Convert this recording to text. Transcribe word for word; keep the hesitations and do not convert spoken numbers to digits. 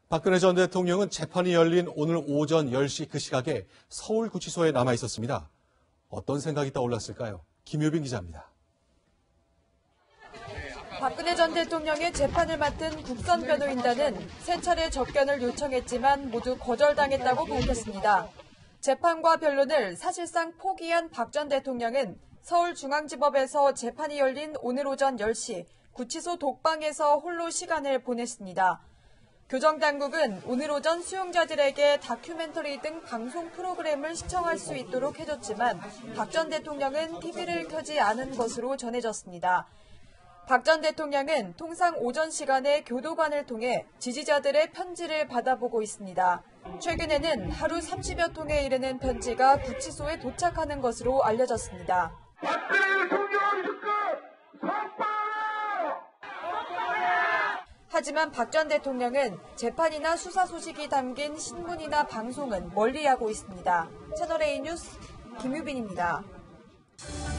박근혜 전 대통령은 재판이 열린 오늘 오전 열 시 그 시각에 서울구치소에 남아 있었습니다. 어떤 생각이 떠올랐을까요? 김유빈 기자입니다. 박근혜 전 대통령의 재판을 맡은 국선 변호인단은 세 차례 접견을 요청했지만 모두 거절당했다고 밝혔습니다. 재판과 변론을 사실상 포기한 박 전 대통령은 서울중앙지법에서 재판이 열린 오늘 오전 열 시 구치소 독방에서 홀로 시간을 보냈습니다. 교정당국은 오늘 오전 수용자들에게 다큐멘터리 등 방송 프로그램을 시청할 수 있도록 해줬지만 박 전 대통령은 티비를 켜지 않은 것으로 전해졌습니다. 박 전 대통령은 통상 오전 시간에 교도관을 통해 지지자들의 편지를 받아보고 있습니다. 최근에는 하루 삼십여 통에 이르는 편지가 구치소에 도착하는 것으로 알려졌습니다. 하지만 박 전 대통령은 재판이나 수사 소식이 담긴 신문이나 방송은 멀리하고 있습니다. 채널A 뉴스 김유빈입니다.